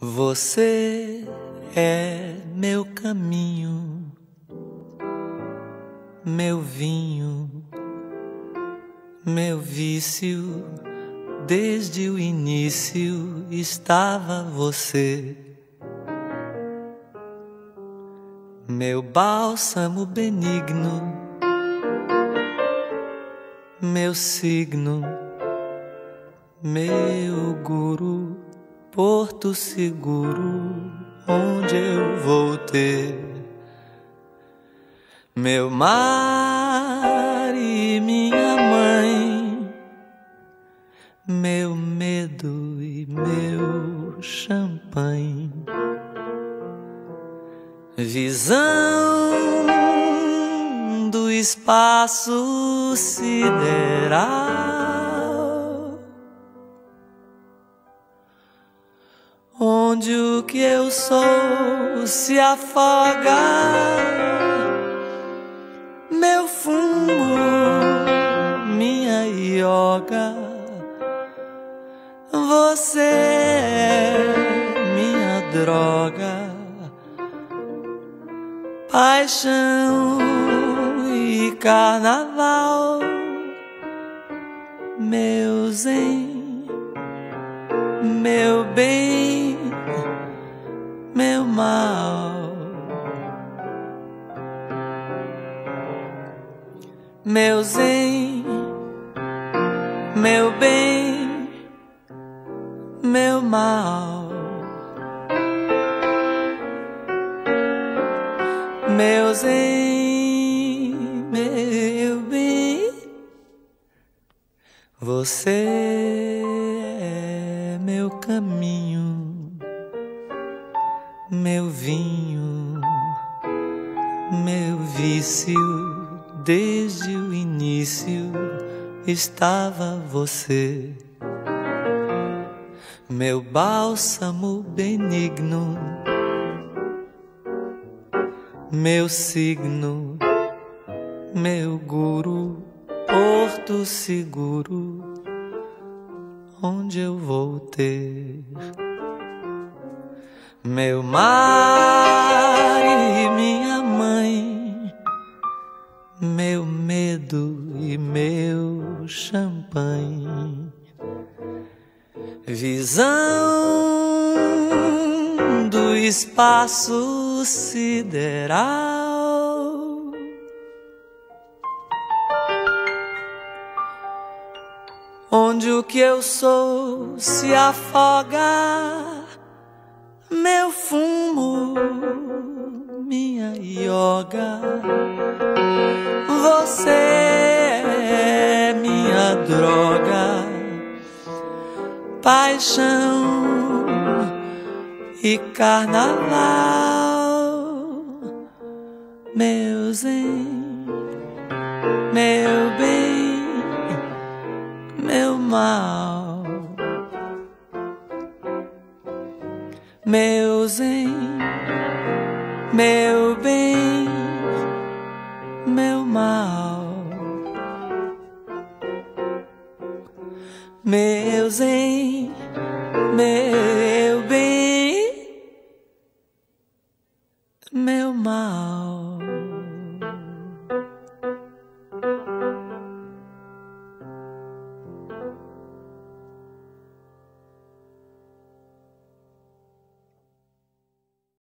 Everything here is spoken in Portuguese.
Você é meu caminho, meu vinho, meu vício. Desde o início estava você, meu bálsamo benigno, meu signo, meu guru, porto seguro onde eu vou ter meu mar e minha mãe, meu medo e meu champanhe, visão do espaço sideral, onde o que eu sou se afoga, meu fumo, minha yoga. Você é minha droga, paixão e carnaval, meu zen, meu bem, meu mal, meu zen, meu bem, meu mal, meu zen, meu bem. Você é meu caminho, meu vinho, meu vício. Desde o início estava você, meu bálsamo benigno, meu signo, meu guru, porto seguro onde eu vou ter meu mar e minha mãe, meu medo e meu champanhe, visão do espaço sideral, onde o que eu sou se afoga, meu fumo, minha yoga. Você é minha droga, paixão e carnaval, meu zen, meu bem, meu mal, meu zen, meu bem, meu mal, meu zen, meu bem, meu mal.